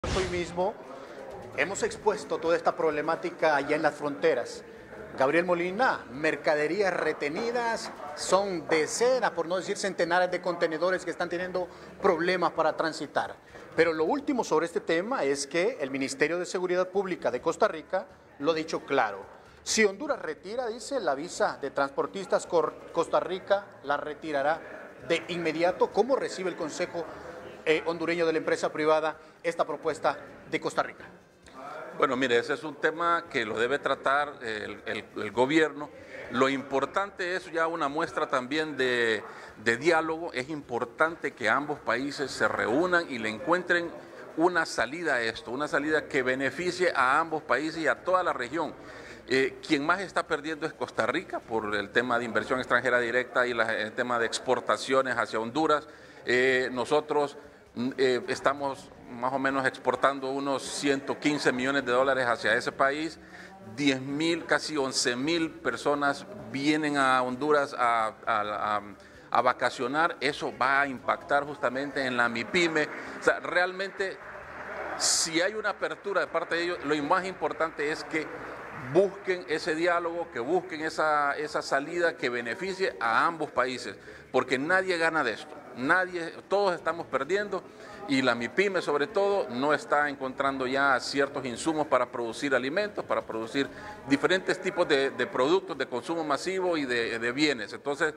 Hoy mismo hemos expuesto toda esta problemática allá en las fronteras. Gabriel Molina, mercaderías retenidas, son decenas, por no decir centenares de contenedores que están teniendo problemas para transitar. Pero lo último sobre este tema es que el Ministerio de Seguridad Pública de Costa Rica lo ha dicho claro. Si Honduras retira, dice, la visa de transportistas, Costa Rica la retirará de inmediato. ¿Cómo recibe el Consejo hondureño de la empresa privada esta propuesta de Costa Rica? Bueno, mire, ese es un tema que lo debe tratar el gobierno. Lo importante es ya una muestra también de diálogo. Es importante que ambos países se reúnan y le encuentren una salida a esto, una salida que beneficie a ambos países y a toda la región. Quien más está perdiendo es Costa Rica por el tema de inversión extranjera directa y el tema de exportaciones hacia Honduras. Nosotros estamos más o menos exportando unos 115 millones de dólares hacia ese país. 10.000, casi 11.000 personas vienen a Honduras a vacacionar. Eso va a impactar justamente en la MIPYME. O sea, realmente, si hay una apertura de parte de ellos, lo más importante es que busquen ese diálogo, que busquen esa salida que beneficie a ambos países, porque nadie gana de esto. Todos estamos perdiendo y la MIPYME sobre todo no está encontrando ya ciertos insumos para producir alimentos, para producir diferentes tipos de productos de consumo masivo y de bienes. Entonces,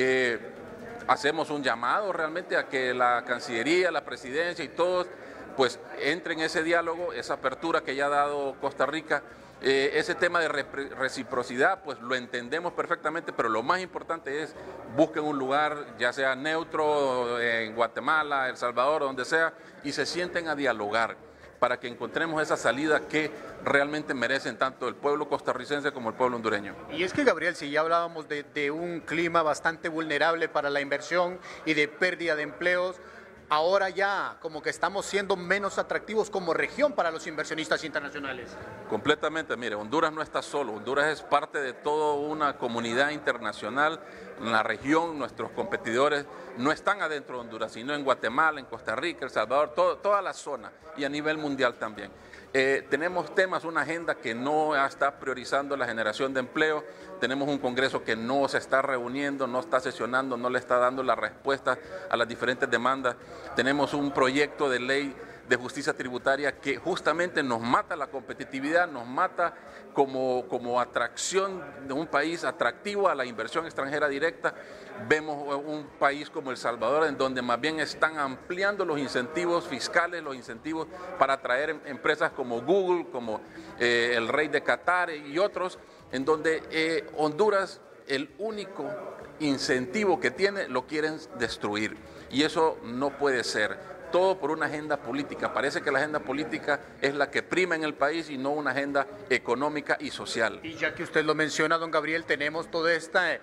hacemos un llamado realmente a que la Cancillería, la Presidencia y todos pues entren en ese diálogo, esa apertura que ya ha dado Costa Rica. Ese tema de reciprocidad, pues lo entendemos perfectamente, pero lo más importante es busquen un lugar, ya sea neutro, en Guatemala, El Salvador, donde sea, y se sienten a dialogar para que encontremos esa salida que realmente merecen tanto el pueblo costarricense como el pueblo hondureño. Y es que, Gabriel, si ya hablábamos de un clima bastante vulnerable para la inversión y de pérdida de empleos, ahora ya como que estamos siendo menos atractivos como región para los inversionistas internacionales. Completamente, mire, Honduras no está solo, Honduras es parte de toda una comunidad internacional. En la región, nuestros competidores no están adentro de Honduras, sino en Guatemala, en Costa Rica, El Salvador, toda la zona y a nivel mundial también. Tenemos temas, una agenda que no está priorizando la generación de empleo, tenemos un Congreso que no se está reuniendo, no está sesionando, no le está dando la respuesta a las diferentes demandas. Tenemos un proyecto de ley de justicia tributaria que justamente nos mata la competitividad, nos mata como atracción de un país atractivo a la inversión extranjera directa. Vemos un país como El Salvador en donde más bien están ampliando los incentivos fiscales, los incentivos para atraer empresas como Google, como el Rey de Qatar y otros, en donde Honduras, el único incentivo que tiene, lo quieren destruir. Y eso no puede ser. Todo por una agenda política. Parece que la agenda política es la que prima en el país y no una agenda económica y social. Y ya que usted lo menciona, don Gabriel, tenemos toda esta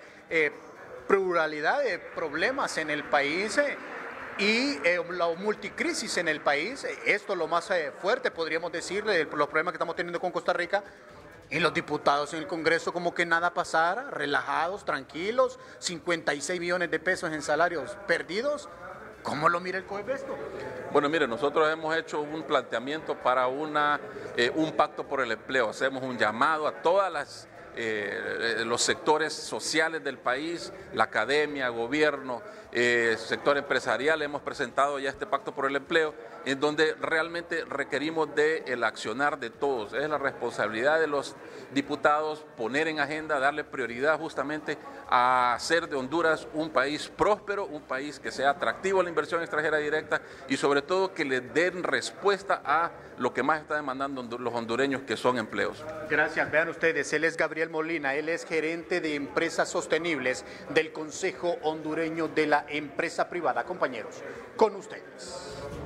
pluralidad de problemas en el país y la multicrisis en el país. Esto es lo más fuerte, podríamos decirle, los problemas que estamos teniendo con Costa Rica. Y los diputados en el Congreso como que nada pasara, relajados, tranquilos, 56 millones de pesos en salarios perdidos. ¿Cómo lo mira el COEP esto? Bueno, mire, nosotros hemos hecho un planteamiento para un pacto por el empleo. Hacemos un llamado a todas los sectores sociales del país, la academia, gobierno, sector empresarial. Hemos presentado ya este pacto por el empleo, en donde realmente requerimos del accionar de todos. Es la responsabilidad de los diputados poner en agenda, darle prioridad justamente a hacer de Honduras un país próspero, un país que sea atractivo a la inversión extranjera directa y sobre todo que le den respuesta a lo que más está demandando los hondureños, que son empleos. Gracias. Vean ustedes, él es Gabriel Molina, él es gerente de empresas sostenibles del Consejo Hondureño de la Empresa Privada. Compañeros, con ustedes.